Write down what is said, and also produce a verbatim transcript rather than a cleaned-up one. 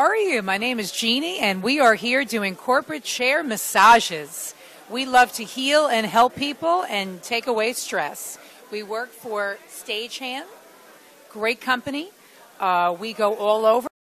are you? My name is Jeannie, and we are here doing corporate chair massages. We love to heal and help people and take away stress. We work for Stagehand, great company. Uh, we go all over.